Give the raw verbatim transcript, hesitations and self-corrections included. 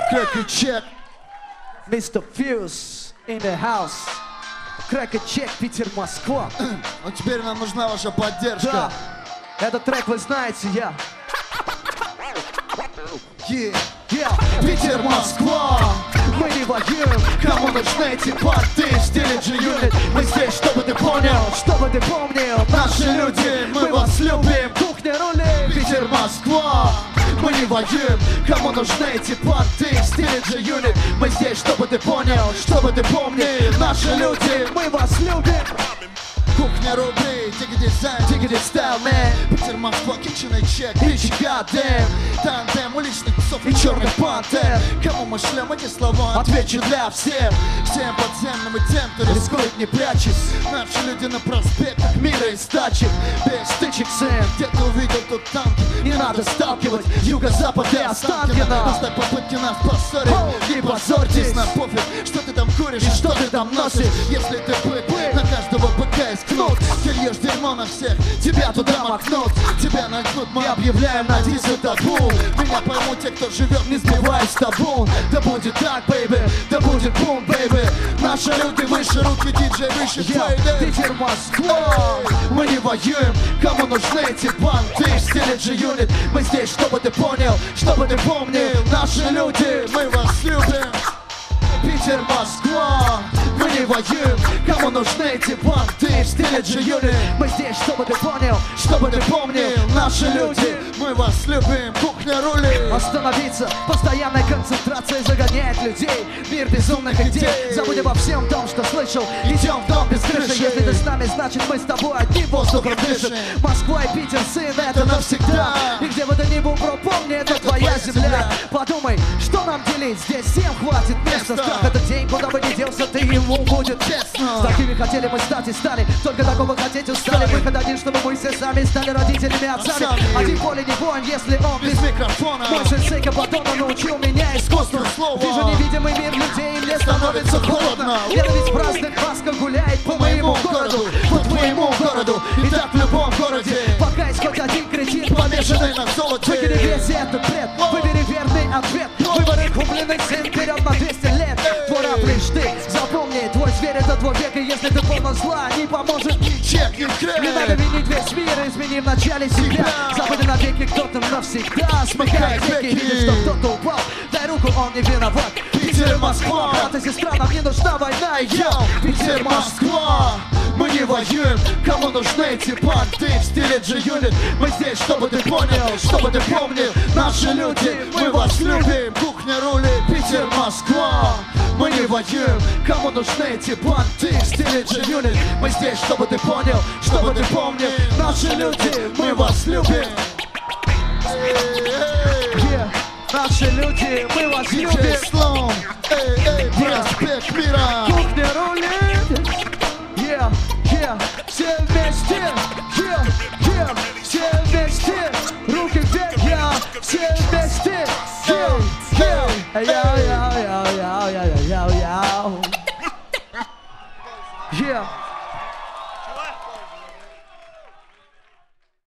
Crack и чек. мистер Fuse in the house. Crack и чек, Питер, Москва. Но теперь нам нужна ваша поддержка. Да, этот трек вы знаете, я. Yeah. Yeah. Питер, Москва. Мы не воюем, Кому нужны эти порты в стиле G-Unit? Мы здесь, чтобы ты понял. чтобы ты помнил. Наши люди, мы вас любим. Кухня рулей. Питер, Москва. Мы не воюем. Кому нужны эти порты в стиле G-Unit? Мы здесь, чтобы ты понял, чтобы ты помнил. Наши люди, Мы вас любим. кухня рублей, тигги дизайн, тигги стайл, мэн. Питер, Москва, kitchen и чек, бичи, goddamn. Тандем уличных псов и черных пантер. Кому мы шлем эти слова? Отвечу для всех. Всем подземным и тем, кто рискует, не прячась. Наши люди на проспектах мира и стачек. Без стычек, сын, где-то увидел тут танки. Не надо сталкивать юго-запад и Останкино. Оставь попытки нас поссорить. Не позорьтесь, нам пофиг, что ты там куришь и что ты там носишь. Если ты бык, на каждого быка есть кнут. Ты льешь дерьмо на всех, тебя туда макнут. Тебя нагнут, мы объявляем на дизель табу. Меня поймут те, кто живет, не сбиваясь табун. Да будет так, бэйби, да будет бум, бэйби. Наши люди выше, руки диджей выше, Я, Питер, Москва. мы не воюем, кому нужны эти банты в стиле G-Unit? Мы здесь, чтобы ты понял, чтобы ты помнил. Наши люди, мы вас любим. Питер, Москва. Мы не воюем, кому нужны эти банты в стиле G-Unit? Мы здесь, чтобы ты понял. Чтобы ты помнил, наши люди, мы вас любим. Кухня рулит. Остановиться, постоянная концентрация загоняет людей. Мир безумных идей. Забудь обо всем том, что слышал. Идем в дом без крыши. Если ты с нами, значит мы с тобой одним воздухом дышим. Москва и Питер, сын, это навсегда. И где бы ты ни был, бро, помни, это твоя земля. Подумай, что нам делить? Здесь всем хватит места. Страх — это день, куда бы ни делся, ты ему будет честно. С такими хотели мы стать и стали. Только такого хотеть устали. Выход один, чтобы мы все сами стали родителями, отцами. Один поле не воин, если он без микрофона. Мой сенсей Капатона научил меня искусству слова. Вижу невидимый мир людей, и мне становится холодно. Лето ведь в праздных масках гуляет по моему городу, по твоему городу, и так в любом городе. Пока есть хоть один кретин, Помешанный на золоте. выкини весь этот бред, выбери верный ответ. Выборы купленный сын вперед на двести лет. Твой раб лишь ты, запомни, твой зверь это твой век. И если ты полон зла, не поможет ни чек, ни крэк. Не надо винить весь мир, измени вначале себя. Забыли навеки, кто-то навсегда смыкает веки. Видишь, что кто-то упал, дай руку, он не виноват. Питер, Москва. Брат и сестра, нам не нужна война. Йоу, Питер, Москва. Мы не воюем, кому нужны эти банты в стиле G-Unit? Мы здесь, чтобы ты понял, чтобы ты помнил. Наши люди, мы вас любим. Кухня рулит, Питер, Москва. Мы не воюем, кому нужны эти банты в стиле G-Unit? Мы здесь, чтобы ты понял, чтобы ты помнил. Наши люди, мы вас любим. yeah. Наши люди, мы вас любим. Слом, эй, эй, проспект мира. Кухня рулит. Yeah, yeah, все вместе. Yeah, yeah, все вместе. Руки вверх, yeah, все вместе. Yeah, yeah, yeah, yeah, yeah, yeah, yeah, yeah, yeah. Yeah.